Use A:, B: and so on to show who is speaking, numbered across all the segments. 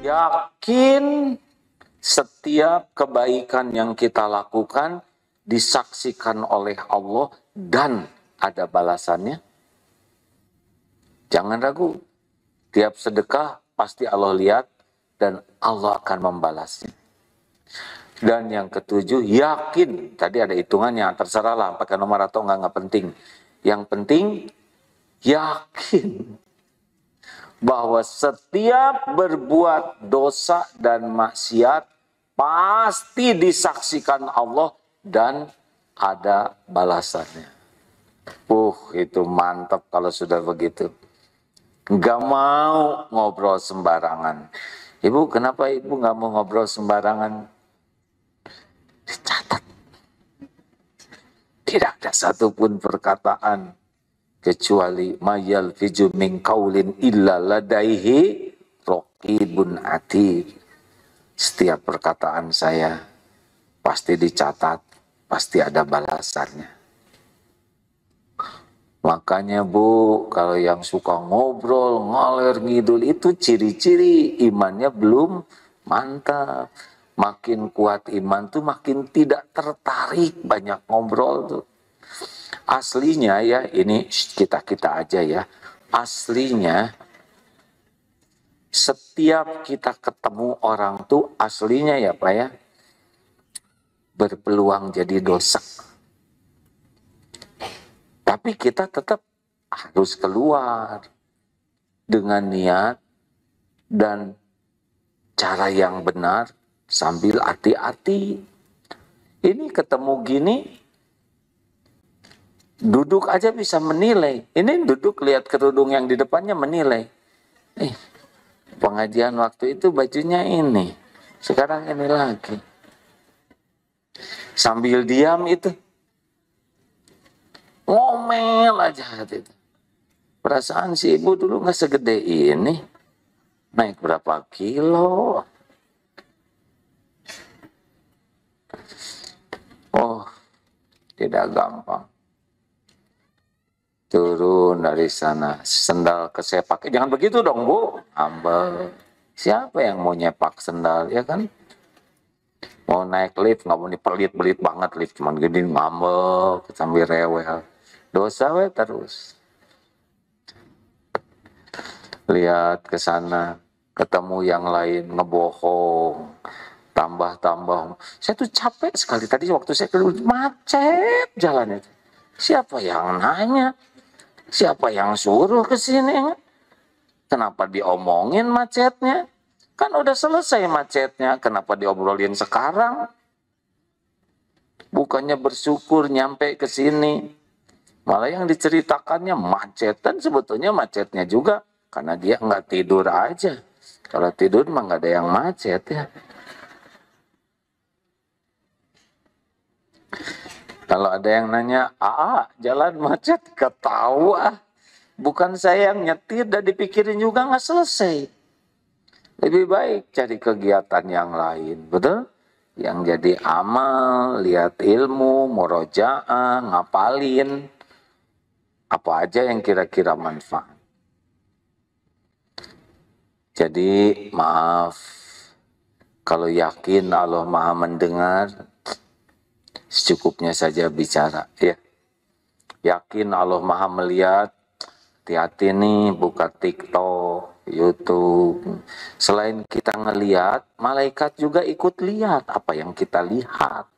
A: yakin setiap kebaikan yang kita lakukan disaksikan oleh Allah dan ada balasannya. Jangan ragu, tiap sedekah pasti Allah lihat dan Allah akan membalasnya. Dan yang ketujuh, yakin. Tadi ada hitungannya, terserah lah pakai nomor atau enggak penting. Yang penting, yakin bahwa setiap berbuat dosa dan maksiat pasti disaksikan Allah dan ada balasannya. Itu mantap kalau sudah begitu. Nggak mau ngobrol sembarangan. Ibu, kenapa ibu nggak mau ngobrol sembarangan? Dicatat. Tidak ada satupun perkataan kecuali mayal fiju min qaulin illa ladaihi raqibun atid. Setiap perkataan saya pasti dicatat, pasti ada balasannya. Makanya Bu, kalau yang suka ngobrol, ngalir ngidul itu ciri-ciri imannya belum mantap. Makin kuat iman tuh makin tidak tertarik banyak ngobrol tuh. Aslinya ya, ini kita aja ya. Aslinya setiap kita ketemu orang tuh aslinya ya Pak ya, berpeluang jadi dosa. Tapi kita tetap harus keluar dengan niat dan cara yang benar sambil hati-hati. Ini ketemu gini, duduk aja bisa menilai. Ini duduk lihat kerudung yang di depannya menilai. Pengajian waktu itu bajunya ini, sekarang ini lagi. Sambil diam itu, ngomel aja itu. Perasaan si ibu dulu nggak segede ini, naik berapa kilo? Tidak gampang. Turun dari sana, sendal kesepak. Jangan begitu dong Bu, ambel. Siapa yang mau nyepak sendal, ya kan? Mau naik lift, nggak mau dipelit-pelit banget lift, cuman gini ngambek sambil rewel. Dosa we terus. Lihat ke sana, ketemu yang lain ngebohong, tambah-tambah. Saya tuh capek sekali tadi waktu saya keluar, macet jalan itu. Siapa yang nanya? Siapa yang suruh ke sini? Kenapa diomongin macetnya? Kan udah selesai macetnya, kenapa diobrolin sekarang? Bukannya bersyukur nyampe ke sini. Malah yang diceritakannya macet, dan sebetulnya macetnya juga karena dia nggak tidur aja. Kalau tidur mah nggak ada yang macet ya. Kalau ada yang nanya, jalan macet, ketawa. Bukan saya yang nyetir, dan dipikirin juga nggak selesai. Lebih baik cari kegiatan yang lain, betul? Yang jadi amal, lihat ilmu, murojaah, ngapalin. Apa aja yang kira-kira manfaat. Jadi maaf, kalau yakin Allah Maha mendengar, secukupnya saja bicara ya. Yakin Allah Maha melihat, hati-hati nih buka TikTok, YouTube. Selain kita ngelihat, malaikat juga ikut lihat apa yang kita lihat.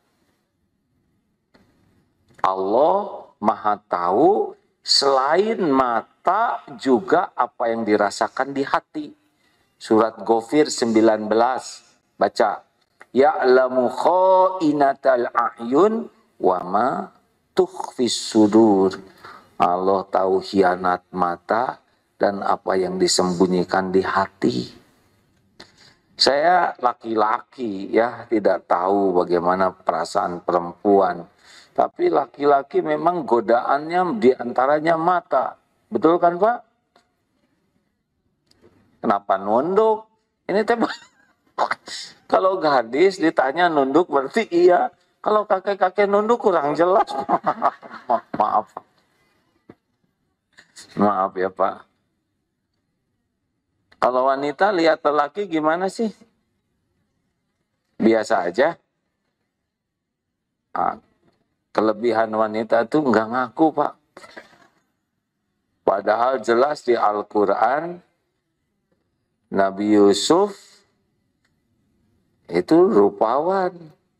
A: Allah Maha tahu selain mata juga apa yang dirasakan di hati. Surat Ghafir 19 baca. Ya'lamu kha'inatal a'yun wa ma tukhfis sudur. Allah tahu khianat mata dan apa yang disembunyikan di hati. Saya laki-laki ya, tidak tahu bagaimana perasaan perempuan. Tapi laki-laki memang godaannya diantaranya mata. Betul kan Pak? Kenapa nunduk? Ini kalau gadis ditanya nunduk berarti iya. Kalau kakek-kakek nunduk kurang jelas. Maaf. Maaf ya Pak. Kalau wanita lihat lelaki gimana sih? Biasa aja. Nah, kelebihan wanita itu nggak ngaku, Pak. Padahal jelas di Al-Quran, Nabi Yusuf itu rupawan.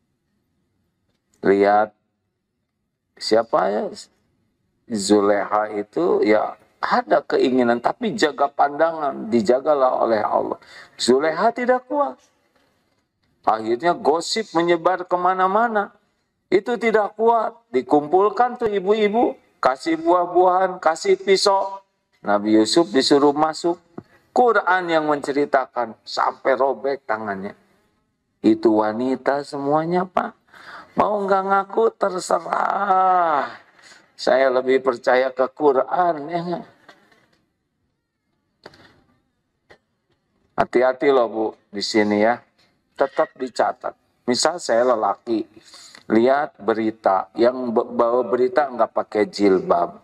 A: Lihat siapa ya? Zuleha itu ya ada keinginan, tapi jaga pandangan, dijagalah oleh Allah. Zuleha tidak kuat. Akhirnya gosip menyebar kemana-mana. Itu tidak kuat. Dikumpulkan tuh ibu-ibu, kasih buah-buahan, kasih pisau. Nabi Yusuf disuruh masuk. Quran yang menceritakan sampai robek tangannya. Itu wanita semuanya, Pak. Mau nggak ngaku terserah. Saya lebih percaya ke Quran. Ya. Hati-hati loh Bu di sini ya. Tetap dicatat. Misal saya lelaki, lihat berita, yang bawa berita nggak pakai jilbab.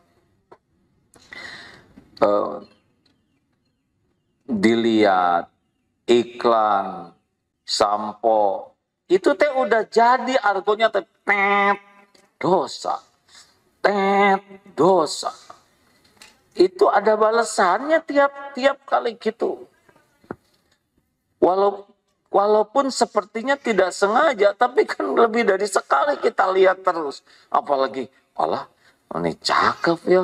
A: Dilihat iklan sampo, itu teh udah jadi argonya teh dosa. Dosa. Itu ada balasannya tiap kali gitu. Walaupun sepertinya tidak sengaja, tapi kan lebih dari sekali kita lihat terus. Apalagi, Allah, ini cakep ya.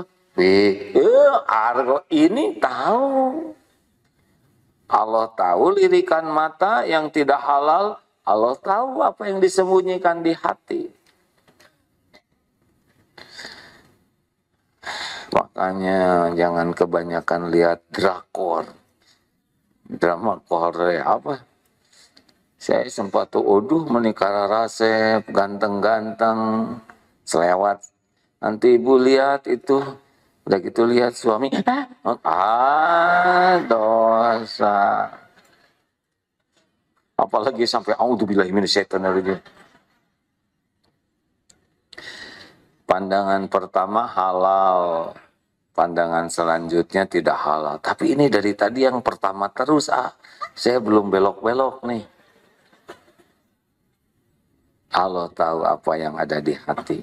A: Argo ini tahu. Allah tahu lirikan mata yang tidak halal. Allah tahu apa yang disembunyikan di hati. Makanya jangan kebanyakan lihat drakor. Drama Korea apa? Saya sempat tuh, menikah Rasep, ganteng-ganteng, selewat. Nanti ibu lihat itu, udah gitu lihat suami, dosa. Apalagi sampai auzubillahi minasyaitonirrajim. Pandangan pertama halal, pandangan selanjutnya tidak halal. Tapi ini dari tadi yang pertama terus, saya belum belok-belok nih. Allah tahu apa yang ada di hati.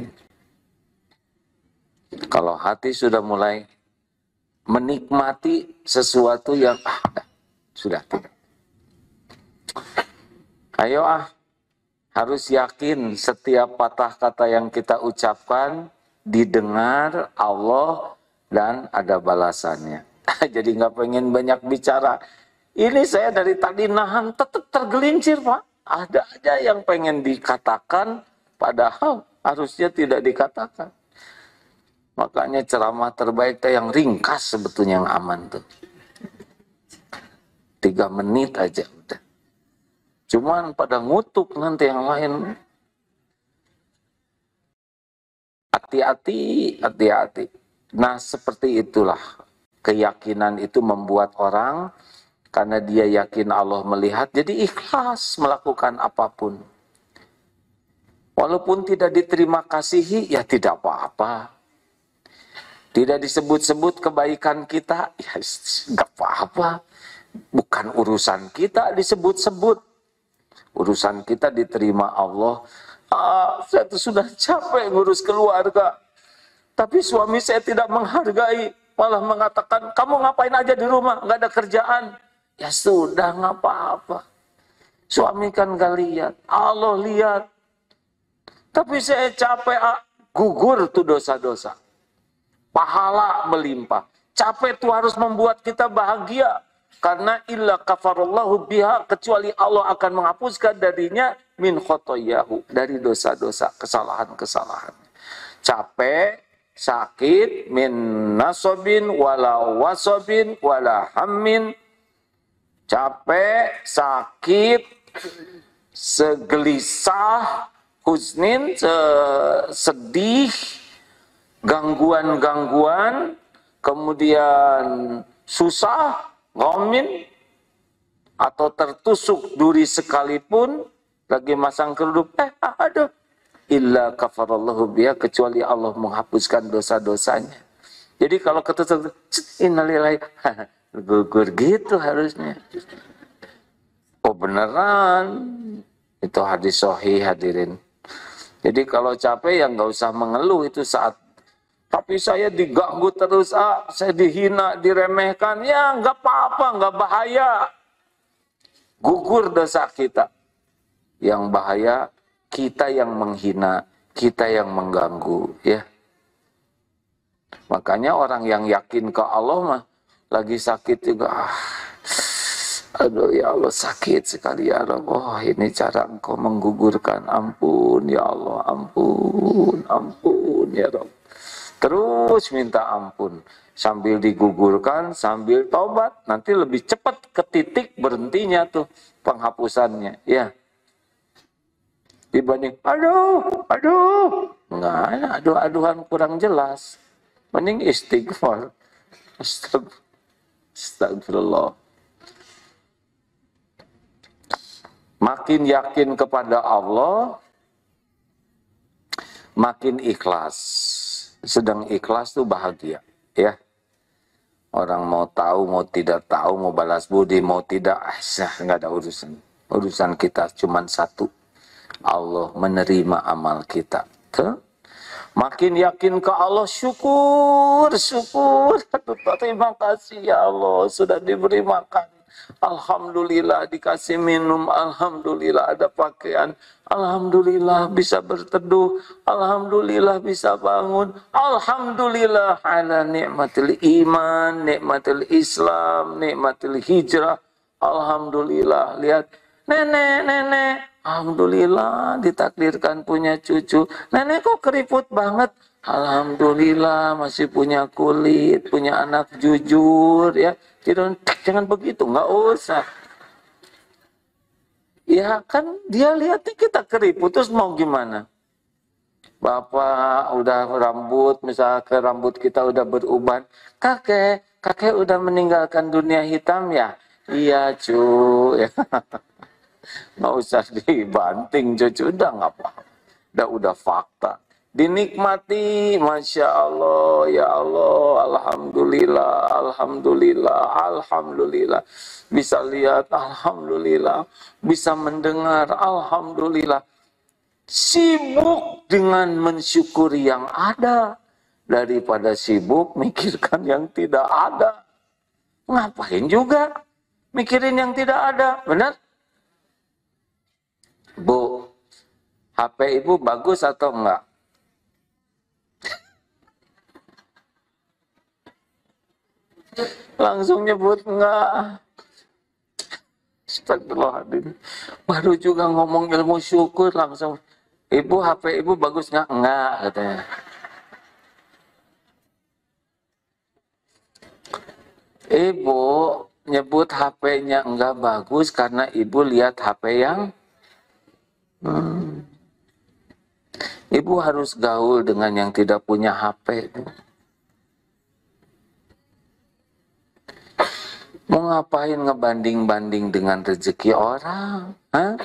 A: Kalau hati sudah mulai menikmati sesuatu yang sudah tidak. Ayo harus yakin setiap patah kata yang kita ucapkan didengar Allah dan ada balasannya. Jadi nggak pengen banyak bicara. Ini saya dari tadi nahan, tetap tergelincir Pak. Ada aja yang pengen dikatakan, padahal harusnya tidak dikatakan. Makanya ceramah terbaik itu yang ringkas sebetulnya, yang aman tuh. 3 menit aja udah. Cuman pada ngutuk nanti yang lain. Hati-hati. Nah seperti itulah. Keyakinan itu membuat orang, karena dia yakin Allah melihat, jadi ikhlas melakukan apapun. Walaupun tidak diterima kasihi, ya tidak apa-apa. Tidak disebut-sebut kebaikan kita, ya nggak apa-apa. Bukan urusan kita disebut-sebut. Urusan kita diterima Allah. Saya tuh sudah capek ngurus keluarga. Tapi suami saya tidak menghargai. Malah mengatakan, kamu ngapain aja di rumah? Nggak ada kerjaan. Ya sudah, nggak apa-apa. Suami kan nggak lihat. Allah lihat. Tapi saya capek, gugur tuh dosa-dosa. Pahala melimpah. Capek tuh harus membuat kita bahagia. Karena illa kafarallahu biha, kecuali Allah akan menghapuskan darinya min khotoyahu, dari dosa-dosa, kesalahan-kesalahan. Capek, sakit, min nasobin, wala wasobin, wala hammin. Capek, sakit, segelisah, husnin, sedih, gangguan-gangguan, kemudian susah, ngomin, atau tertusuk duri sekalipun, lagi masang kerudung, aduh, illa kafarallahu biha, kecuali Allah menghapuskan dosa-dosanya. Jadi kalau ketusuk, innalillahi, gugur gitu harusnya. Oh beneran, itu hadis sahih hadirin. Jadi kalau capek ya nggak usah mengeluh itu saat. Tapi saya diganggu terus, saya dihina, diremehkan, ya nggak apa-apa, nggak bahaya. Gugur dosa kita. Yang bahaya kita yang menghina, kita yang mengganggu, ya. Makanya orang yang yakin ke Allah mah lagi sakit juga, aduh ya Allah sakit sekali ya Allah. Oh ini cara Engkau menggugurkan, ampun ya Allah, ampun ya Allah. Terus minta ampun sambil digugurkan, sambil taubat, nanti lebih cepat ke titik berhentinya tuh penghapusannya, ya. Dibanding aduh, enggak ada aduh-aduhan kurang jelas. Mending istighfar. Astagfirullah. Makin yakin kepada Allah, makin ikhlas. Sedang ikhlas tuh bahagia, ya. Orang mau tahu, mau tidak tahu, mau balas budi, mau tidak, nggak ada urusan. Urusan kita cuma satu. Allah menerima amal kita. Tuh. Makin yakin ke Allah, syukur. Terima kasih ya Allah, sudah diberi makan. Alhamdulillah dikasih minum, alhamdulillah ada pakaian, alhamdulillah bisa berteduh, alhamdulillah bisa bangun, alhamdulillah ala nikmatil iman, nikmatil Islam, nikmatil hijrah, alhamdulillah. Lihat nenek, alhamdulillah ditakdirkan punya cucu. Nenek kok keriput banget? Alhamdulillah masih punya kulit, punya anak jujur, ya. Jangan begitu, nggak usah. Ya kan dia lihatnya kita keriput, terus mau gimana? Bapak udah rambut, misalnya rambut kita udah beruban. Kakek udah meninggalkan dunia hitam ya? Iya cu, ya. Nggak usah dibanting cucu, udah nggak apa-apa. Udah fakta. Dinikmati, Masya Allah, ya Allah, Alhamdulillah. Bisa lihat, Alhamdulillah. Bisa mendengar, Alhamdulillah. Sibuk dengan mensyukuri yang ada, daripada sibuk mikirkan yang tidak ada. Ngapain juga mikirin yang tidak ada, benar? Bu, HP ibu bagus atau enggak? Langsung nyebut enggak. Astagfirullahaladzim. Baru juga ngomong ilmu syukur langsung. Ibu, HP ibu bagus enggak? Enggak, katanya. Ibu nyebut HP-nya enggak bagus karena ibu lihat HP yang Ibu harus gaul dengan yang tidak punya HP. Mau ngapain ngebanding-banding dengan rezeki orang? Hah?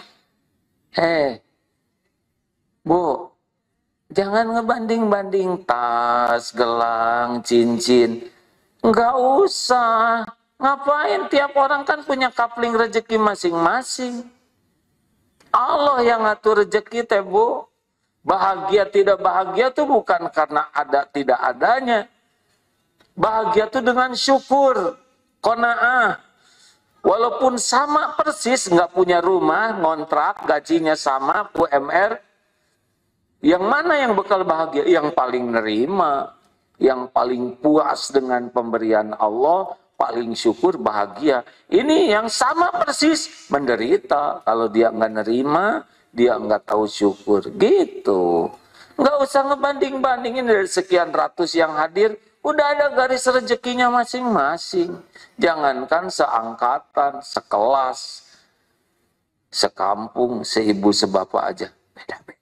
A: Bu, jangan ngebanding-banding tas, gelang, cincin. Nggak usah. Ngapain? Tiap orang kan punya kapling rezeki masing-masing. Allah yang ngatur rezeki teh, Bu. Bahagia tidak bahagia tuh bukan karena ada tidak adanya. Bahagia tuh dengan syukur, qanaah. Walaupun sama persis, nggak punya rumah, ngontrak, gajinya sama, UMR. Yang mana yang bakal bahagia? Yang paling nerima, yang paling puas dengan pemberian Allah, paling syukur, bahagia. Ini yang sama persis, menderita. Kalau dia nggak nerima, dia nggak tahu syukur. Gitu. Nggak usah ngebanding-bandingin dari sekian ratus yang hadir, udah ada garis rezekinya masing-masing. Jangankan seangkatan, sekelas, sekampung, seibu sebapak aja. Beda-beda.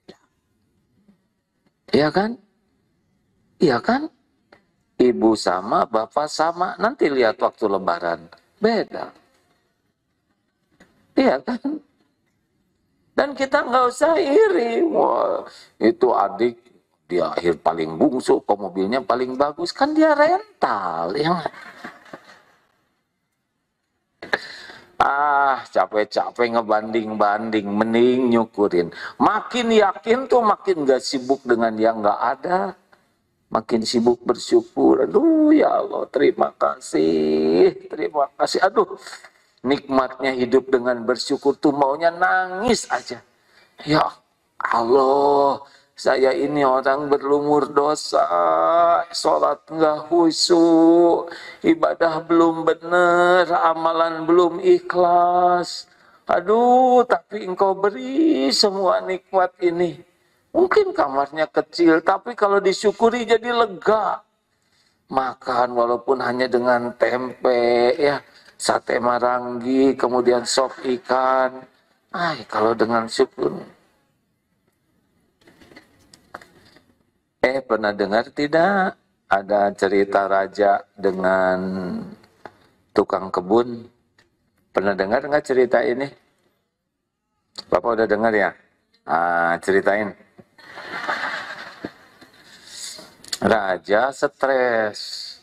A: Iya kan? Iya kan? Ibu sama, bapak sama. Nanti lihat waktu lebaran. Beda. Iya kan? Dan kita nggak usah iri. Wah, itu adik, dia akhir paling bungsu, kok mobilnya paling bagus. Kan dia rental. Ya. Capek-capek ngebanding-banding, mending nyukurin. Makin yakin tuh makin gak sibuk dengan yang gak ada. Makin sibuk bersyukur. Aduh ya Allah, terima kasih. Terima kasih. Aduh, nikmatnya hidup dengan bersyukur tuh maunya nangis aja. Ya Allah, saya ini orang berlumur dosa, sholat nggak khusyuk, ibadah belum benar, amalan belum ikhlas. Aduh, tapi engkau beri semua nikmat ini. Mungkin kamarnya kecil, tapi kalau disyukuri jadi lega. Makan walaupun hanya dengan tempe, ya, sate marangi, kemudian sop ikan. Kalau dengan syukur. Pernah dengar tidak? Ada cerita raja dengan tukang kebun. Pernah dengar nggak cerita ini? Bapak udah dengar ya? Ceritain. Raja stres.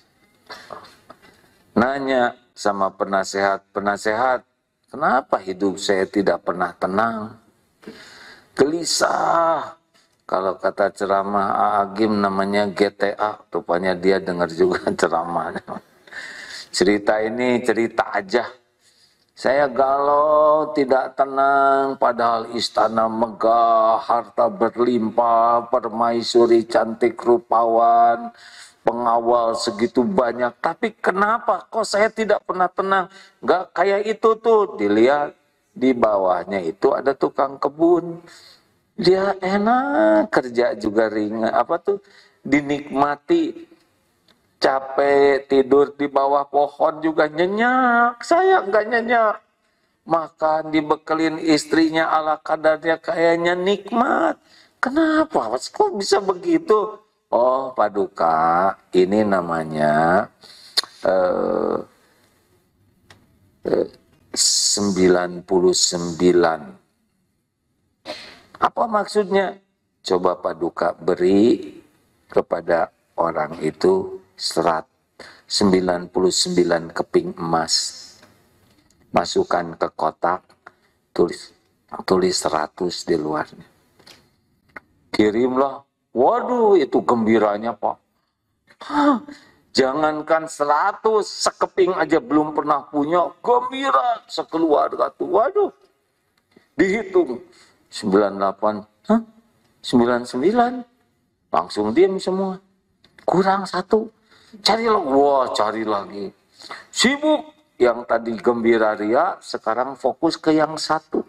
A: Nanya sama penasehat, kenapa hidup saya tidak pernah tenang? Gelisah. Kalau kata ceramah Agim namanya GTA, rupanya dia dengar juga ceramah. Cerita ini cerita aja. Saya galau, tidak tenang, padahal istana megah, harta berlimpah, permaisuri cantik rupawan, pengawal segitu banyak. Tapi kenapa kok saya tidak pernah tenang? Gak kayak itu tuh, dilihat di bawahnya itu ada tukang kebun. Dia enak, kerja juga ringan, dinikmati. Capek tidur di bawah pohon juga nyenyak. Saya enggak nyenyak. Makan dibekelin istrinya ala kadarnya kayaknya nikmat. Kenapa? Kok bisa begitu? Oh, Paduka, ini namanya 99. Apa maksudnya? Coba Paduka beri kepada orang itu 99 keping emas. Masukkan ke kotak, tulis 100 di luarnya. Kirimlah. Waduh, itu gembiranya, Pak. Jangankan 100, sekeping aja belum pernah punya, gembira sekeluarga tuh. Waduh. Dihitung 98, 99. Langsung diam semua. Kurang 1. Cari lagi. Sibuk. Yang tadi gembira ria, sekarang fokus ke yang 1.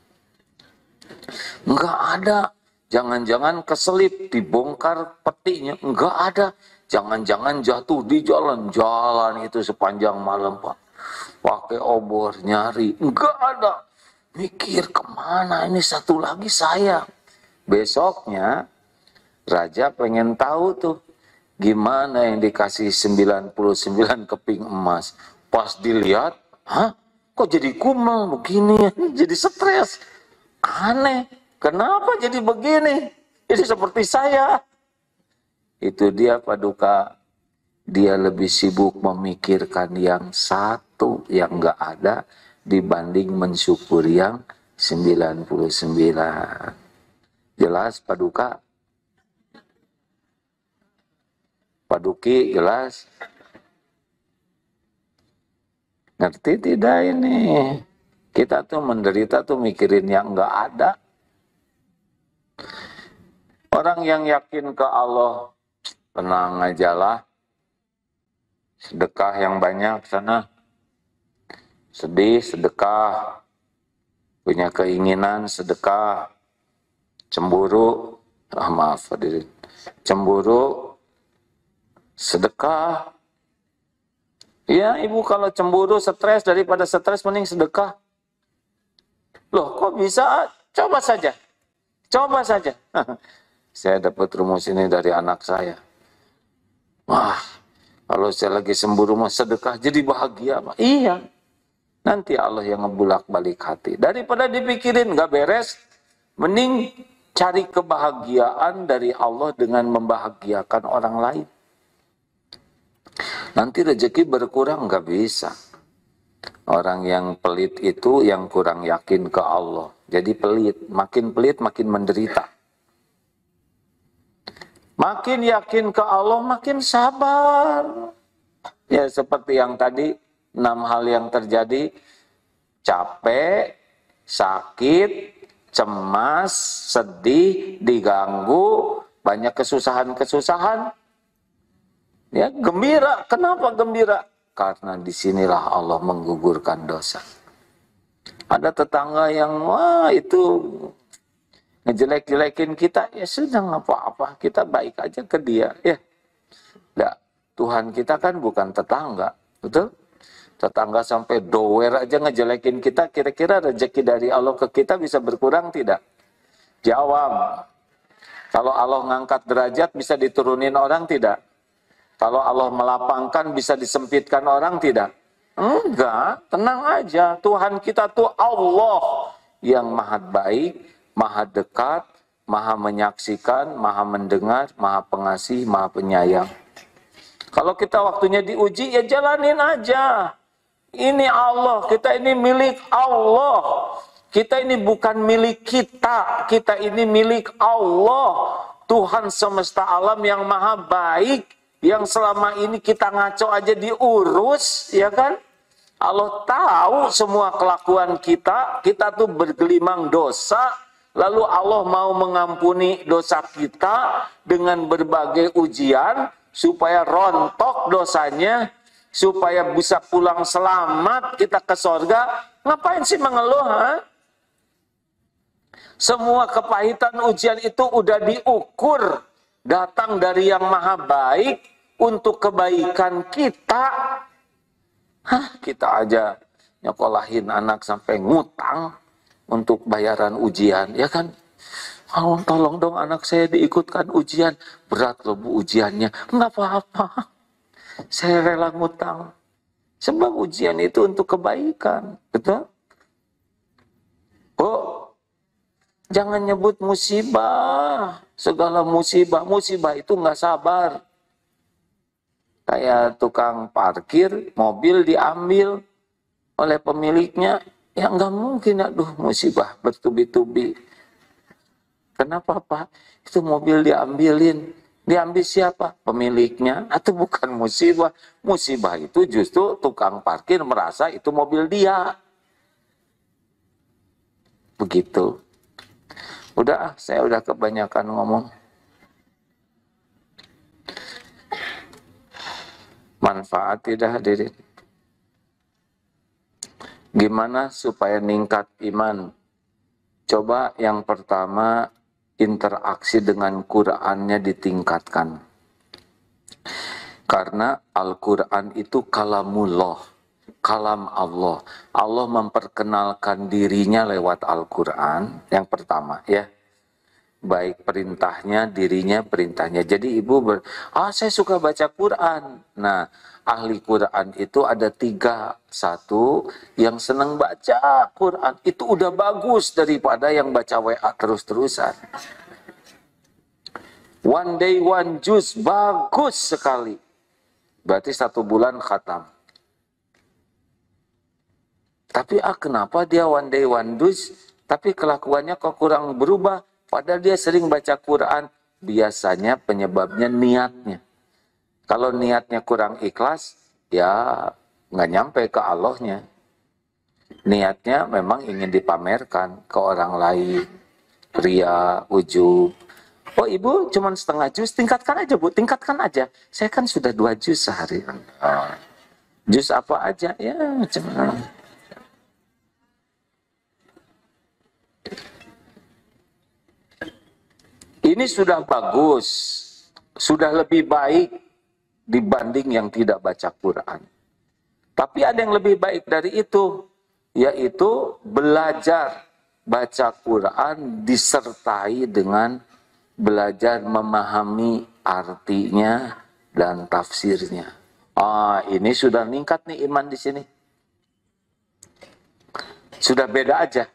A: Enggak ada. Jangan-jangan keselip, dibongkar petinya. Enggak ada. Jangan-jangan jatuh di jalan. Jalan itu sepanjang malam, Pak. Pakai obor, nyari. Enggak ada. Mikir kemana ini 1 lagi saya. Besoknya, Raja pengen tahu tuh. Gimana yang dikasih 99 keping emas. Pas dilihat, kok jadi kumel begini, jadi stres. Aneh, kenapa jadi begini? Jadi seperti saya. Itu dia Paduka, dia lebih sibuk memikirkan yang 1 yang nggak ada dibanding mensyukuri yang 99. Jelas Paduka? Paduki jelas? Ngerti tidak ini? Kita tuh menderita tuh mikirin yang nggak ada. Orang yang yakin ke Allah, tenang aja lah. Sedekah yang banyak sana. Sedih, sedekah. Punya keinginan, sedekah. Cemburu, cemburu, sedekah. Ya, Ibu kalau cemburu, stres, daripada stres mending sedekah. Loh, kok bisa? Coba saja. Coba saja. Saya dapat rumus ini dari anak saya. Wah, kalau saya lagi cemburu mah sedekah jadi bahagia, Pak. Iya. Nanti Allah yang ngebulak-balik hati. Daripada dipikirin nggak beres, mending cari kebahagiaan dari Allah dengan membahagiakan orang lain. Nanti rezeki berkurang nggak bisa. Orang yang pelit itu yang kurang yakin ke Allah. Jadi pelit makin menderita. Makin yakin ke Allah, makin sabar. Ya seperti yang tadi, 6 hal yang terjadi, capek, sakit, cemas, sedih, diganggu, banyak kesusahan-kesusahan. Ya, gembira. Kenapa gembira? Karena disinilah Allah menggugurkan dosa. Ada tetangga yang, wah itu ngejelek-jelekin kita, ya sudah nggak apa-apa, kita baik aja ke dia. Ya, nggak. Tuhan kita kan bukan tetangga, betul? Tetangga sampai doer aja ngejelekin kita, kira-kira rezeki dari Allah ke kita bisa berkurang tidak? Jawab. Kalau Allah ngangkat derajat bisa diturunin orang tidak? Kalau Allah melapangkan bisa disempitkan orang tidak? Enggak, tenang aja. Tuhan kita tuh Allah yang maha baik, maha dekat, maha menyaksikan, maha mendengar, maha pengasih, maha penyayang. Kalau kita waktunya diuji, ya jalanin aja. Ini Allah, kita ini milik Allah. Kita ini bukan milik kita, kita ini milik Allah. Tuhan semesta alam yang maha baik, yang selama ini kita ngaco aja diurus, ya kan? Allah tahu semua kelakuan kita, kita tuh bergelimang dosa, lalu Allah mau mengampuni dosa kita dengan berbagai ujian, supaya rontok dosanya, supaya bisa pulang selamat kita ke sorga. Ngapain sih mengeluh, ha? Semua kepahitan ujian itu udah diukur, datang dari yang maha baik, untuk kebaikan kita. Kita aja nyekolahin anak sampai ngutang untuk bayaran ujian, ya kan? Oh, tolong dong anak saya diikutkan ujian. Berat loh Bu ujiannya. Enggak apa-apa. Saya rela ngutang. Sebab ujian itu untuk kebaikan. Betul? Oh, jangan nyebut musibah. Segala musibah. Musibah itu nggak sabar. Kayak tukang parkir, mobil diambil oleh pemiliknya. Ya nggak mungkin, aduh musibah bertubi-tubi. Kenapa Pak? Itu mobil diambilin. Diambil siapa? Pemiliknya. Atau bukan musibah. Musibah itu justru tukang parkir merasa itu mobil dia. Begitu. Udah, saya udah kebanyakan ngomong. Manfaat tidak hadirin. Gimana supaya ningkat iman? Coba yang pertama, interaksi dengan Qur'annya ditingkatkan. Karena Al-Quran itu kalamullah, kalam Allah. Allah memperkenalkan dirinya lewat Al-Quran, yang pertama ya. Baik perintahnya, dirinya, perintahnya. Jadi ibu saya suka baca Quran. Nah, ahli Quran itu ada 3. 1, yang senang baca Quran. Itu udah bagus daripada yang baca WA terus-terusan. One day, one juz, bagus sekali. Berarti 1 bulan khatam. Tapi kenapa dia one day, one juz, tapi kelakuannya kok kurang berubah? Padahal dia sering baca Quran, biasanya penyebabnya niatnya. Kalau niatnya kurang ikhlas, ya nggak nyampe ke Allahnya. Niatnya memang ingin dipamerkan ke orang lain. Ria, ujub. Oh ibu cuma setengah juz, tingkatkan aja Bu, tingkatkan aja. Saya kan sudah 2 juz sehari. Juz apa aja, ya macam. Ini sudah bagus, sudah lebih baik dibanding yang tidak baca Quran. Tapi ada yang lebih baik dari itu, yaitu belajar baca Quran disertai dengan belajar memahami artinya dan tafsirnya. Ini sudah meningkat nih iman di sini. Sudah beda aja.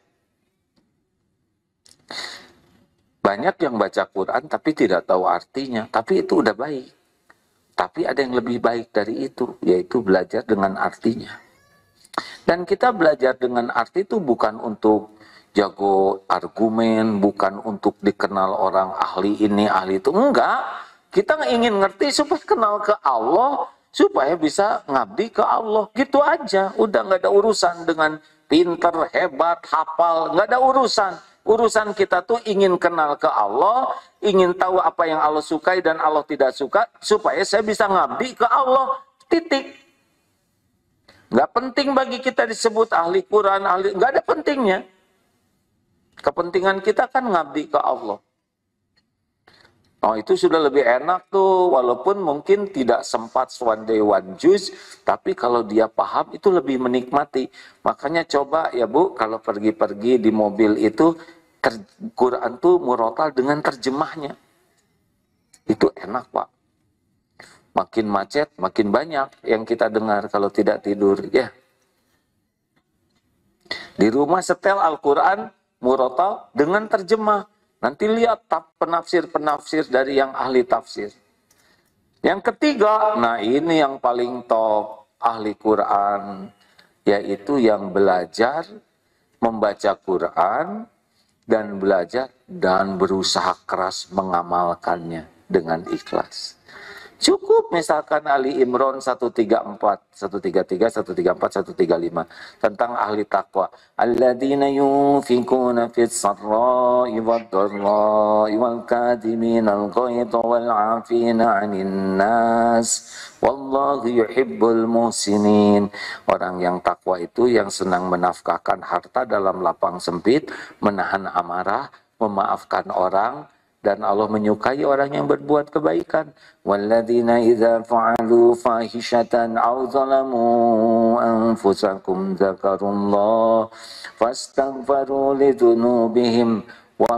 A: Banyak yang baca Quran tapi tidak tahu artinya, tapi itu udah baik. Tapi ada yang lebih baik dari itu, yaitu belajar dengan artinya. Dan kita belajar dengan arti itu bukan untuk jago argumen, bukan untuk dikenal orang ahli ini, ahli itu. Enggak. Kita ingin ngerti supaya kenal ke Allah, supaya bisa ngabdi ke Allah. Gitu aja. Udah nggak ada urusan dengan pinter, hebat, hafal. Nggak ada urusan. Urusan kita tuh ingin kenal ke Allah, ingin tahu apa yang Allah sukai dan Allah tidak suka, supaya saya bisa ngabdi ke Allah. Titik. Nggak penting bagi kita disebut ahli Quran, ahli, nggak ada pentingnya. Kepentingan kita kan ngabdi ke Allah. Oh, itu sudah lebih enak tuh, walaupun mungkin tidak sempat one day one juice, tapi kalau dia paham itu lebih menikmati. Makanya coba ya Bu, kalau pergi-pergi di mobil itu, Quran tuh murotal dengan terjemahnya. Itu enak Pak. Makin macet, makin banyak yang kita dengar kalau tidak tidur. Ya. Di rumah setel Al-Quran murotal dengan terjemah. Nanti lihat penafsir-penafsir dari yang ahli tafsir. Yang ketiga, nah ini yang paling top ahli Quran, yaitu yang belajar membaca Quran dan belajar dan berusaha keras mengamalkannya dengan ikhlas. Cukup misalkan Ali Imran 134, 133, 134, 135 tentang ahli takwa. Alladzina yunfikuna fis sarra'i wad dharra'i wal kadhiminal ghaidha wal 'afina 'anil nas wallahu yuhibbul muhsinin. Orang yang takwa itu yang senang menafkahkan harta dalam lapang sempit, menahan amarah, memaafkan orang, dan Allah menyukai orang yang berbuat kebaikan. Walladzina idza fa'alu fahishatan aw zalamu anfusakum dzakarullah fastaghfiru lidzunubihim wa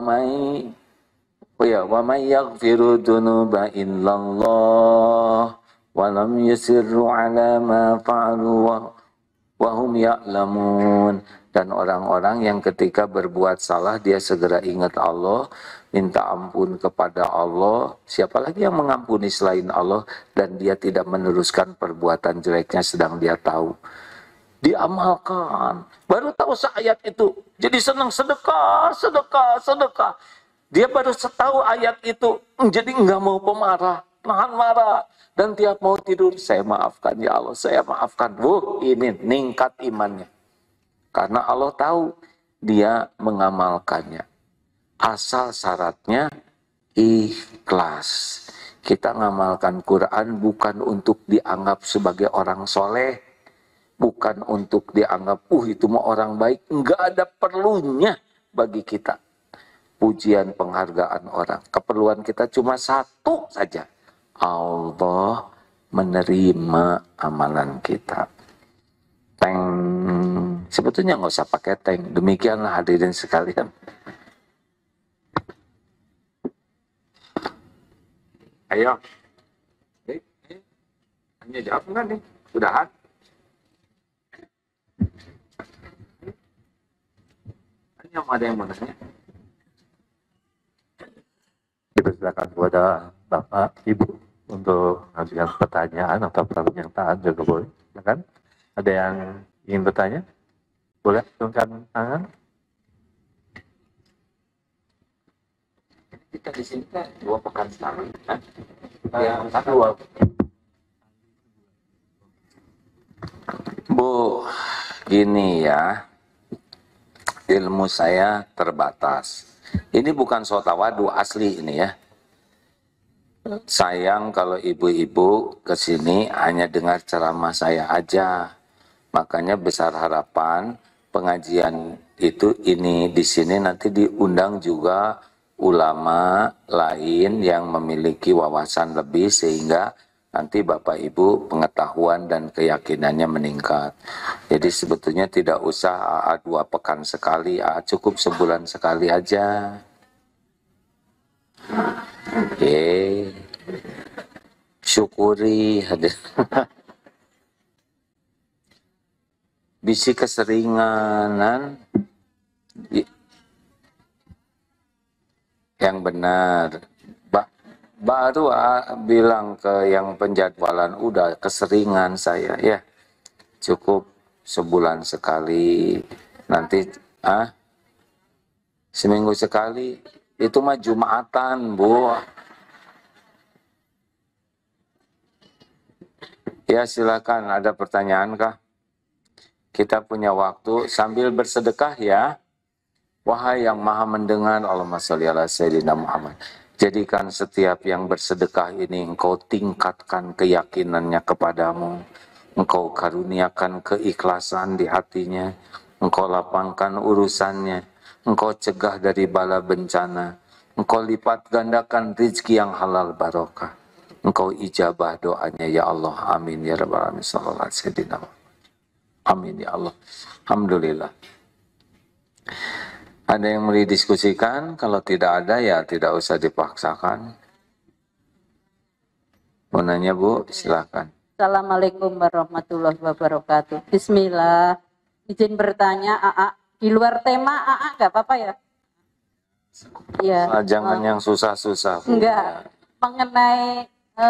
A: may yaghfiru dzunuba illallah wa lam yusirru ala ma fa'alu wa hum ya'lamun. Dan orang-orang yang ketika berbuat salah dia segera ingat Allah, minta ampun kepada Allah. Siapa lagi yang mengampuni selain Allah? Dan dia tidak meneruskan perbuatan jeleknya sedang dia tahu. Diamalkan. Baru tahu seayat itu. Jadi senang sedekah, sedekah, sedekah. Dia baru tahu ayat itu. Jadi enggak mau pemarah, nahan marah. Dan tiap mau tidur, saya maafkan ya Allah, saya maafkan. Ini ningkat imannya. Karena Allah tahu dia mengamalkannya. Asal syaratnya ikhlas. Kita ngamalkan Quran bukan untuk dianggap sebagai orang soleh. Bukan untuk dianggap, itu mah orang baik. Enggak ada perlunya bagi kita. Pujian penghargaan orang. Keperluan kita cuma satu saja. Allah menerima amalan kita. Teng. Sebetulnya nggak usah pakai teng. Demikianlah hadirin sekalian. Ayo. Hanya jawab enggak nih? Udahan. Hanya ada yang mau nanya.
B: Dipersilakan kepada Bapak, Ibu untuk mengajukan pertanyaan atau pernyataan juga boleh. Silakan. Ada yang ingin bertanya? Boleh turunkan tangan.
A: Kita di sini kan 2 pekan sekali. Yang satu. Bu, gini ya. Ilmu saya terbatas. Ini bukan sotawadu asli ini ya. Sayang kalau ibu-ibu kesini hanya dengar ceramah saya aja. Makanya besar harapan pengajian itu ini di sini nanti diundang juga ulama lain yang memiliki wawasan lebih sehingga nanti Bapak Ibu pengetahuan dan keyakinannya meningkat. Jadi sebetulnya tidak usah AA 2 pekan sekali, AA cukup sebulan sekali aja. Oke. Syukuri hadir. Bisi keseringanan yang benar. Baru bilang ke yang penjadwalan udah keseringan saya ya. Cukup sebulan sekali. Nanti seminggu sekali. Itu mah Jumatan, Bu. Ya, silakan, ada pertanyaan kah? Kita punya waktu sambil bersedekah ya. Wahai yang maha mendengar, Allahumma sholli ala sayyidina Muhammad. Jadikan setiap yang bersedekah ini engkau tingkatkan keyakinannya kepadamu. Engkau karuniakan keikhlasan di hatinya. Engkau lapangkan urusannya. Engkau cegah dari bala bencana. Engkau lipat gandakan rizki yang halal barokah. Engkau ijabah doanya ya Allah. Amin ya rabbal alamin. Sallallahu alaihi wasallam. Amin ya Allah. Alhamdulillah. Ada yang mau didiskusikan? Kalau tidak ada ya tidak usah dipaksakan. Mau nanya Bu, silakan.
C: Assalamualaikum warahmatullahi wabarakatuh. Bismillah. Izin bertanya, AA. Di luar tema AA nggak apa-apa ya? Iya.
A: Jangan yang susah-susah. Bu.
C: Enggak. Mengenai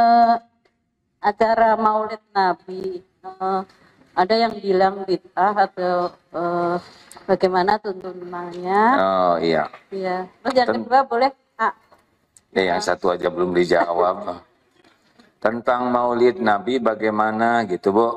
C: acara Maulid Nabi, ada yang bilang bid'ah atau bagaimana tuntunannya?
A: Oh iya.
C: Iya. Terus yang kedua boleh?
A: Ya, yang satu aja belum dijawab. Tentang Maulid Nabi bagaimana gitu Bu?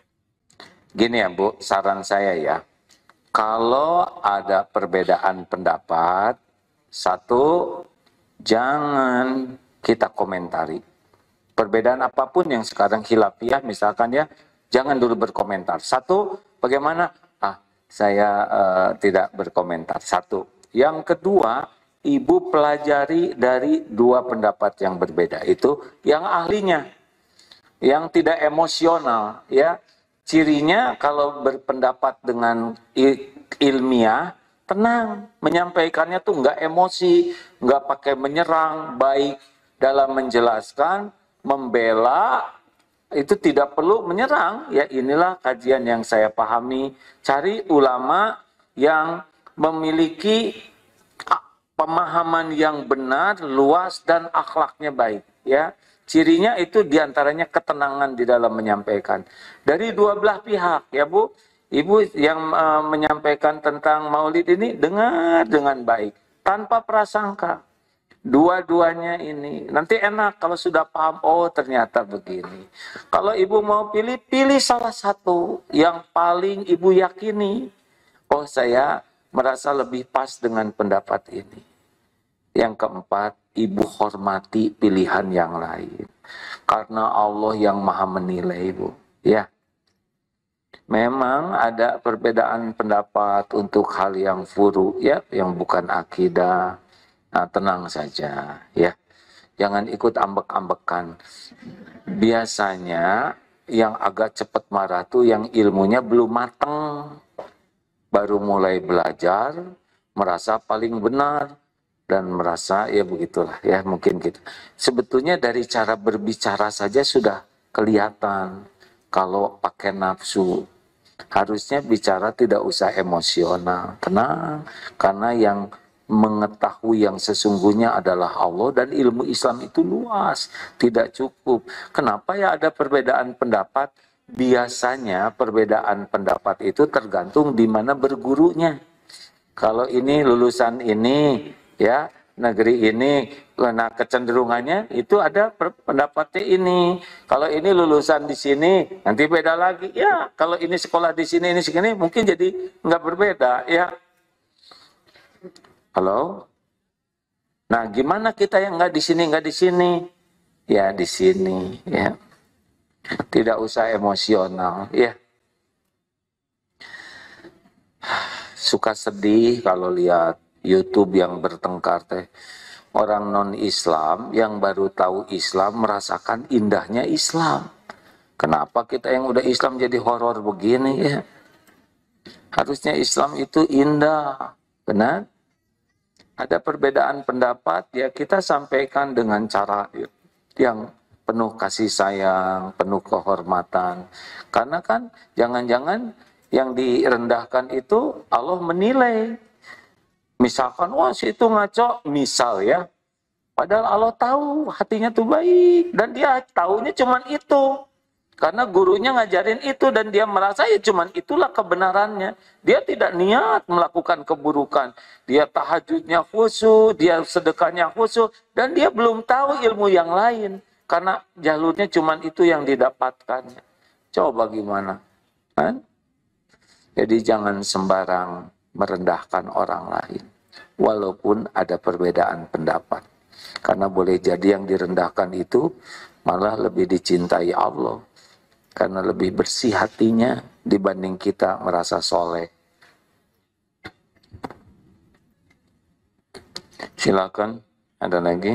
A: Gini ya Bu, saran saya ya. Kalau ada perbedaan pendapat, satu, jangan kita komentari. Perbedaan apapun yang sekarang khilafiyah misalkan ya, jangan dulu berkomentar. Satu, bagaimana? Saya tidak berkomentar. Satu. Yang kedua, Ibu pelajari dari dua pendapat yang berbeda. Itu yang ahlinya, yang tidak emosional. Ya, cirinya kalau berpendapat dengan ilmiah, tenang, menyampaikannya tuh nggak emosi, nggak pakai menyerang, baik dalam menjelaskan, membela. Itu tidak perlu menyerang. Ya, inilah kajian yang saya pahami. Cari ulama yang memiliki pemahaman yang benar, luas, dan akhlaknya baik. Ya, cirinya itu diantaranya ketenangan di dalam menyampaikan. Dari dua belah pihak, ya Bu. Ibu yang menyampaikan tentang Maulid ini dengar dengan baik, tanpa prasangka. Dua-duanya ini nanti enak kalau sudah paham. Oh, ternyata begini. Kalau Ibu mau pilih, pilih salah satu yang paling Ibu yakini. Oh, saya merasa lebih pas dengan pendapat ini. Yang keempat, Ibu hormati pilihan yang lain. Karena Allah yang maha menilai, Bu. Ya. Memang ada perbedaan pendapat untuk hal yang furu, ya, yang bukan akidah. Nah, tenang saja, ya. Jangan ikut ambek-ambekan. Biasanya yang agak cepat marah tuh yang ilmunya belum matang. Baru mulai belajar, merasa paling benar. Dan merasa, ya begitulah, ya mungkin gitu. Sebetulnya dari cara berbicara saja sudah kelihatan. Kalau pakai nafsu, harusnya bicara tidak usah emosional. Tenang, karena yang mengetahui yang sesungguhnya adalah Allah, dan ilmu Islam itu luas, tidak cukup. Kenapa ya ada perbedaan pendapat? Biasanya perbedaan pendapat itu tergantung di mana bergurunya. Kalau ini lulusan ini, ya negeri ini, nah kecenderungannya itu ada pendapatnya ini. Kalau ini lulusan di sini, nanti beda lagi. Ya, kalau ini sekolah di sini, ini segini, mungkin jadi nggak berbeda. Ya. Halo? Nah, gimana kita yang nggak di sini, nggak di sini? Ya, di sini, ya. Tidak usah emosional, ya. Suka sedih kalau lihat YouTube yang bertengkar teh. Orang non-Islam yang baru tahu Islam merasakan indahnya Islam. Kenapa kita yang udah Islam jadi horor begini, ya? Harusnya Islam itu indah, benar? Ada perbedaan pendapat, ya kita sampaikan dengan cara yang penuh kasih sayang, penuh kehormatan. Karena kan jangan-jangan yang direndahkan itu Allah menilai. Misalkan, wah si itu ngaco, misal ya. Padahal Allah tahu hatinya tuh baik, dan dia tahunya cuman itu. Karena gurunya ngajarin itu dan dia merasa ya cuman itulah kebenarannya. Dia tidak niat melakukan keburukan. Dia tahajudnya khusyuk, dia sedekahnya khusyuk, dan dia belum tahu ilmu yang lain. Karena jalurnya cuman itu yang didapatkannya. Coba gimana? Kan? Jadi jangan sembarang merendahkan orang lain. Walaupun ada perbedaan pendapat. Karena boleh jadi yang direndahkan itu malah lebih dicintai Allah. Karena lebih bersih hatinya dibanding kita merasa soleh. Silakan, ada lagi?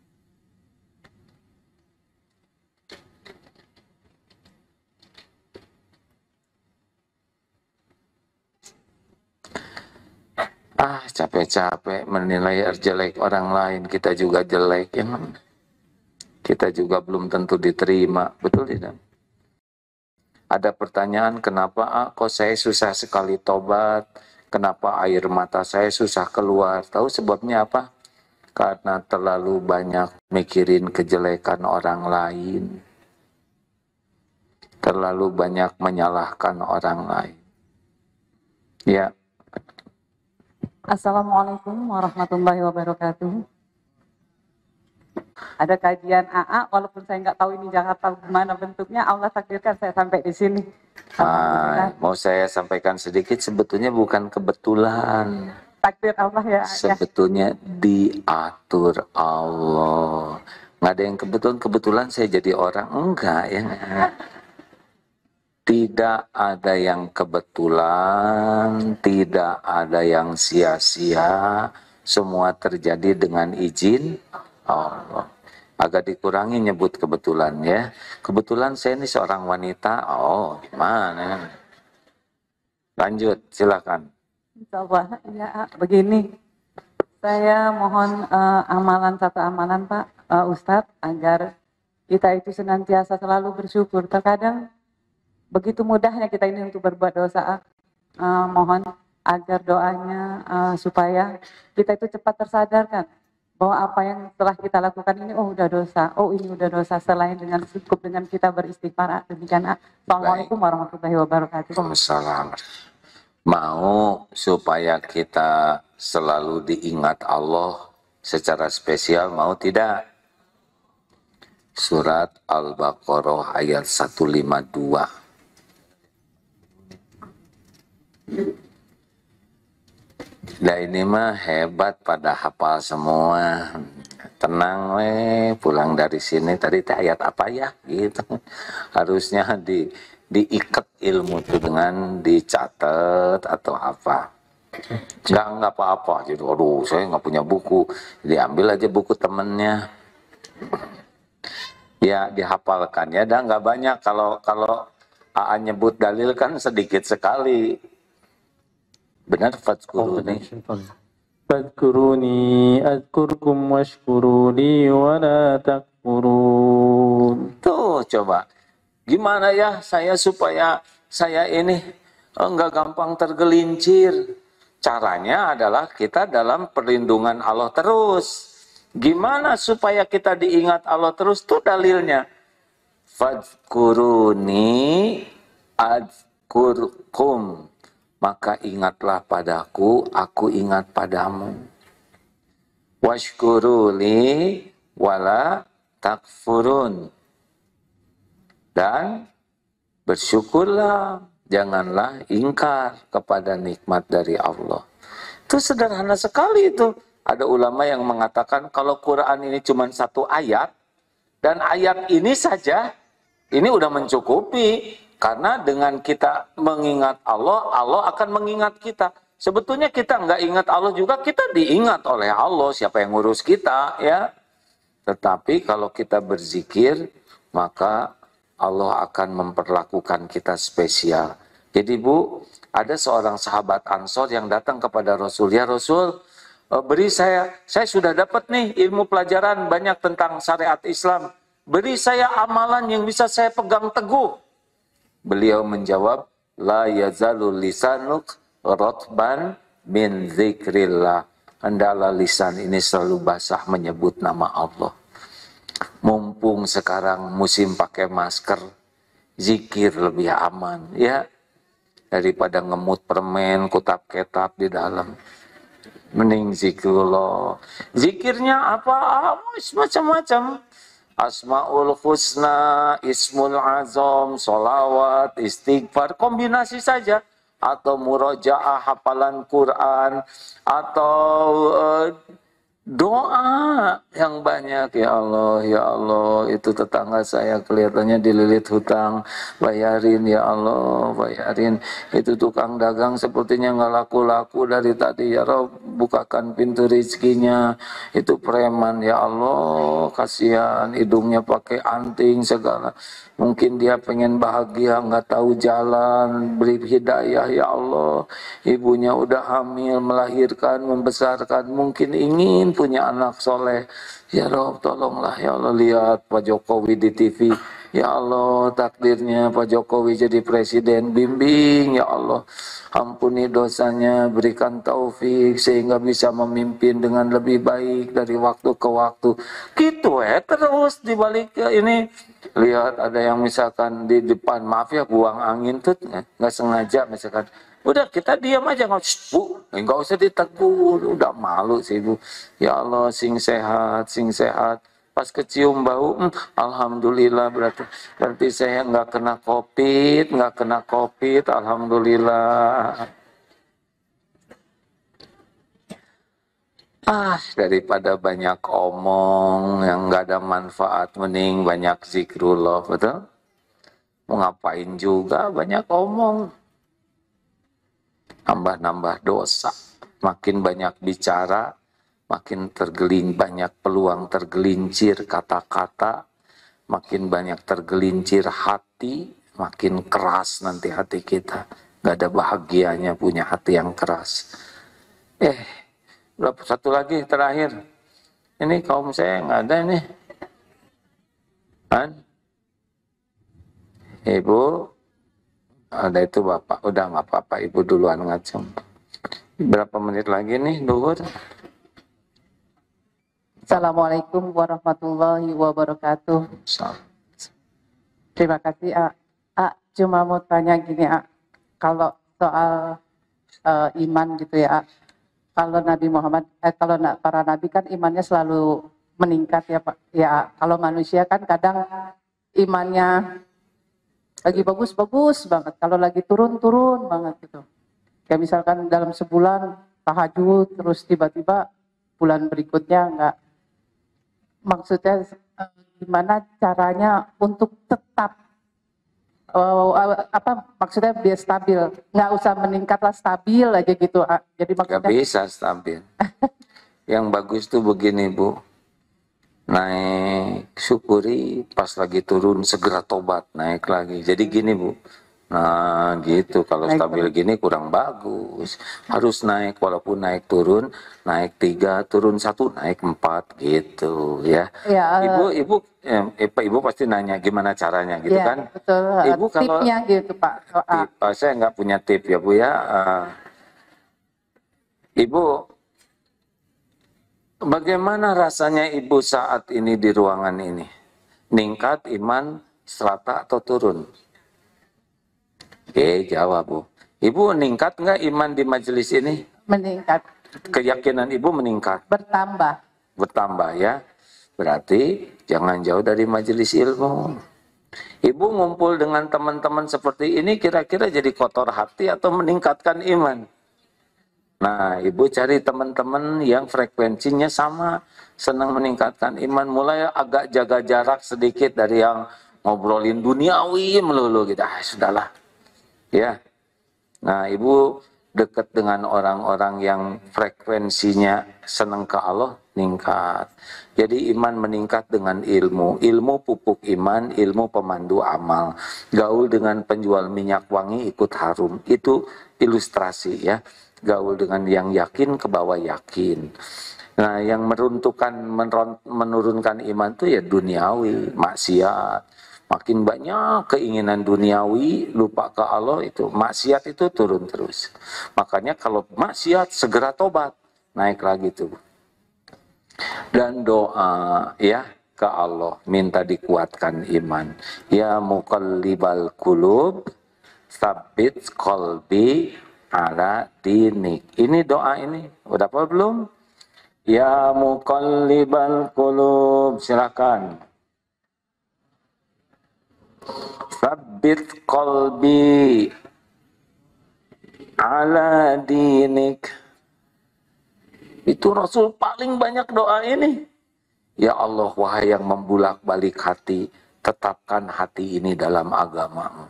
A: Capek-capek menilai jelek orang lain, kita juga jelek. Ya, kita juga belum tentu diterima, betul tidak? Ada pertanyaan, kenapa kok saya susah sekali tobat? Kenapa air mata saya susah keluar? Tahu sebabnya apa? Karena terlalu banyak mikirin kejelekan orang lain. Terlalu banyak menyalahkan orang lain. Ya.
C: Assalamualaikum warahmatullahi wabarakatuh. Ada kajian AA, walaupun saya nggak tahu ini Jakarta gimana bentuknya, Allah takdirkan saya sampai di sini.
A: Mau saya sampaikan sedikit, sebetulnya bukan kebetulan.
C: Takdir Allah ya.
A: Sebetulnya diatur Allah. Nggak ada yang kebetulan saya jadi orang, enggak ya. Tidak ada yang kebetulan, tidak ada yang sia-sia, semua terjadi dengan izin Allah. Agak dikurangi nyebut kebetulan ya. Kebetulan saya ini seorang wanita, oh gimana? Lanjut, silakan.
C: Insyaallah, ya begini. Saya mohon satu amalan Pak Ustadz, agar kita itu senantiasa selalu bersyukur. Terkadang begitu mudahnya kita ini untuk berbuat dosa. Mohon agar doanya supaya kita itu cepat tersadarkan bahwa apa yang telah kita lakukan ini udah dosa, ini udah dosa, selain dengan cukup dengan kita beristighfar. Demikian. Assalamualaikum warahmatullahi wabarakatuh.
A: Waalaikumsalam. Mau supaya kita selalu diingat Allah secara spesial, mau tidak? Surat Al-Baqarah ayat 152. Nah ini mah hebat, pada hafal semua. Tenang pulang dari sini tadi ayat apa ya gitu. Harusnya diikat ilmu itu dengan dicatat atau apa. Enggak apa-apa. Jadi aduh saya nggak punya buku. Diambil aja buku temennya. Ya dihafalkan ya, dan nggak banyak. Kalau AA nyebut dalil kan sedikit sekali. Benar, fadkuruni.
B: Fadkuruni azkurkum washkuruni wa la takfurun.
A: Tuh coba, gimana ya saya supaya saya ini enggak gampang tergelincir. Caranya adalah kita dalam perlindungan Allah terus. Gimana supaya kita diingat Allah terus? Tuh dalilnya. Fadkuruni azkurkum. Maka ingatlah padaku, aku ingat padamu. Washkuruli wala takfurun. Dan bersyukurlah, janganlah ingkar kepada nikmat dari Allah. Itu sederhana sekali itu. Ada ulama yang mengatakan kalau Quran ini cuma satu ayat, dan ayat ini saja, ini udah mencukupi. Karena dengan kita mengingat Allah, Allah akan mengingat kita. Sebetulnya kita nggak ingat Allah juga, kita diingat oleh Allah. Siapa yang ngurus kita, ya? Tetapi kalau kita berzikir, maka Allah akan memperlakukan kita spesial. Jadi Bu, ada seorang sahabat Ansor yang datang kepada Rasul. Ya Rasul, beri saya sudah dapat nih ilmu pelajaran banyak tentang syariat Islam. Beri saya amalan yang bisa saya pegang teguh. Beliau menjawab, la yazalul lisanuk rotban min zikrillah. Hendaklah lisan ini selalu basah menyebut nama Allah. Mumpung sekarang musim pakai masker, zikir lebih aman ya, daripada ngemut permen kutap-ketap di dalam. Mending zikrullah. Zikirnya apa? Macam-macam. Asmaul husna, ismul azam, solawat, istighfar, kombinasi saja. Atau murojaah, hafalan Quran, atau doa yang banyak. Ya Allah, itu tetangga saya kelihatannya dililit hutang, bayarin ya Allah, bayarin. Itu tukang dagang sepertinya nggak laku-laku dari tadi, ya Rob, bukakan pintu rezekinya. Itu preman, ya Allah, kasihan, hidungnya pakai anting segala. Mungkin dia pengen bahagia, nggak tahu jalan, beri hidayah ya Allah. Ibunya udah hamil, melahirkan, membesarkan, mungkin ingin punya anak soleh. Ya Rob, tolonglah ya Allah. Lihat Pak Jokowi di TV, ya Allah, takdirnya Pak Jokowi jadi presiden, bimbing ya Allah. Ampuni dosanya, berikan taufik sehingga bisa memimpin dengan lebih baik dari waktu ke waktu. Gitu terus dibalik ini. Lihat ada yang misalkan di depan, maaf ya, buang angin tuh nggak sengaja misalkan. Udah kita diam aja, nggak usah ditegur, udah malu sih Bu. Ya Allah, sing sehat, sing sehat. Pas kecium bau, alhamdulillah, berarti saya nggak kena COVID, alhamdulillah. Daripada banyak omong yang nggak ada manfaat, mending banyak zikrullah, betul? Mau ngapain juga banyak omong, nambah-nambah dosa. Makin banyak bicara, makin banyak peluang tergelincir kata-kata, makin banyak tergelincir hati, makin keras nanti hati kita. Gak ada bahagianya punya hati yang keras. Berapa satu lagi terakhir. Ini kaum saya nggak ada nih. Kan? Ibu, ada itu Bapak. Udah nggak apa-apa, Ibu duluan ngacem. Berapa menit lagi nih, Duhur?
C: Assalamualaikum warahmatullahi wabarakatuh. Terima kasih, cuma mau tanya gini, kalau soal iman gitu ya, kalau Nabi Muhammad, kalau para nabi kan imannya selalu meningkat ya Pak. Ya, kalau manusia kan kadang imannya lagi bagus-bagus banget, kalau lagi turun-turun banget gitu. Kayak misalkan dalam sebulan tahajud, terus tiba-tiba bulan berikutnya enggak. Maksudnya gimana caranya untuk tetap maksudnya biar stabil, nggak usah meningkatlah, stabil aja gitu. Jadi maksudnya
A: nggak bisa stabil. Yang bagus tuh begini Bu, naik syukuri, pas lagi turun segera tobat, naik lagi. Jadi gini Bu, nah gitu, kalau naik stabil turun gini kurang bagus. Harus naik, walaupun naik turun, naik 3, turun 1, naik 4 gitu ya. Ibu pasti nanya gimana caranya gitu ya, kan?
C: Betul.
A: Ibu kalau
C: tipnya gitu Pak.
A: Saya nggak punya tip ya Bu ya. Ibu, bagaimana rasanya Ibu saat ini di ruangan ini? Ningkat iman serata atau turun? Jawab Bu. Ibu meningkat nggak iman di majelis ini?
C: Meningkat.
A: Keyakinan Ibu meningkat?
C: Bertambah.
A: Bertambah ya. Berarti jangan jauh dari majelis ilmu. Ibu ngumpul dengan teman-teman seperti ini kira-kira jadi kotor hati atau meningkatkan iman? Nah, Ibu cari teman-teman yang frekuensinya sama, senang meningkatkan iman. Mulai agak jaga jarak sedikit dari yang ngobrolin duniawi melulu gitu. Sudahlah. Ya, nah Ibu dekat dengan orang-orang yang frekuensinya senang ke Allah, meningkat. Jadi iman meningkat dengan ilmu. Ilmu pupuk iman, ilmu pemandu amal. Gaul dengan penjual minyak wangi ikut harum. Itu ilustrasi ya. Gaul dengan yang yakin ke bawah yakin. Nah, yang menurunkan iman itu ya duniawi, maksiat. Makin banyak keinginan duniawi, lupa ke Allah, itu maksiat itu turun terus. Makanya kalau maksiat segera tobat, naik lagi tuh. Dan doa ya, ke Allah, minta dikuatkan iman. Ya muqallibal qulub, tsabbit qalbi ala dinik. Ini doa ini. Udah apa belum? Ya muqallibal qulub, silakan. Tsabbit qalbi ala dinik. Itu Rasul paling banyak doa ini. Ya Allah, wahai yang membulak-balik hati, tetapkan hati ini dalam agamamu.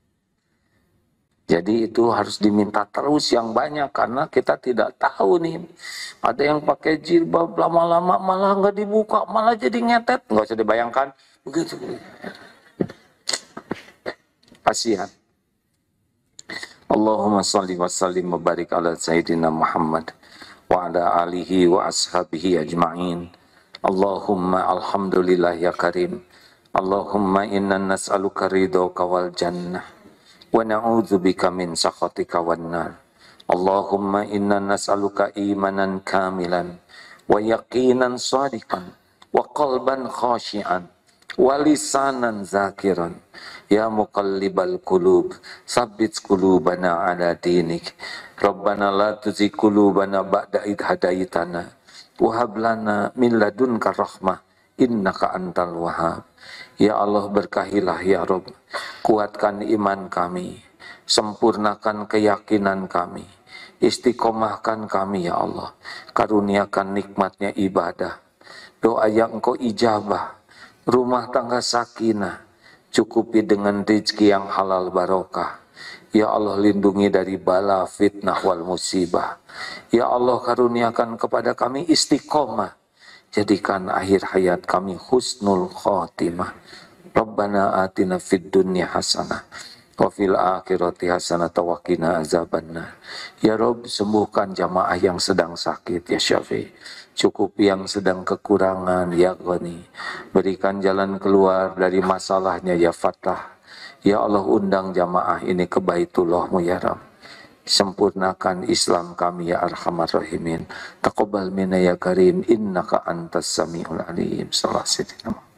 A: Jadi itu harus diminta terus yang banyak, karena kita tidak tahu nih. Ada yang pakai jilbab lama-lama malah nggak dibuka, malah jadi ngetet. Nggak usah dibayangkan. Begitu. Kasihan. Allahumma salli wa sallim wa barik ala Sayyidina Muhammad wa ala alihi wa ashabihi ajma'in. Allahumma alhamdulillah ya karim. Allahumma inna nas'aluka ridhoka wal jannah wa na'udzubika min sakhatika wan nar. Allahumma inna nas'aluka imanan kamilan wa yaqinan sadiqan wa qalban khashi'an wa lisanan zakiran. Ya muqallibal qulub, tsabbit qulubana ala dinik. Rabbana la tuzigh qulubana ba'da idh hadaitana wa hab lana min ladunka rahmah innaka antal wahhab. Ya Allah, berkahilah ya Rabb, kuatkan iman kami, sempurnakan keyakinan kami, istiqomahkan kami ya Allah, karuniakan nikmatnya ibadah, doa yang Engkau ijabah, rumah tangga sakinah, cukupi dengan rezeki yang halal barokah. Ya Allah, lindungi dari bala, fitnah, wal musibah. Ya Allah, karuniakan kepada kami istiqomah. Jadikan akhir hayat kami husnul khotimah. Rabbana atina fid dunya hasanah wa fil akhirati hasanah wa qina azabannar. Ya Rabb, sembuhkan jamaah yang sedang sakit ya Syafi'. Cukupi yang sedang kekurangan ya Ghani. Berikan jalan keluar dari masalahnya ya Fattah. Ya Allah, undang jamaah ini ke Baitullah-Mu ya Rabb. Sempurnakan Islam kami ya Arhamar Rahimin. Taqabbal minna ya Karim, innaka antas samiul alim. Sallallahu alaihi wasallam.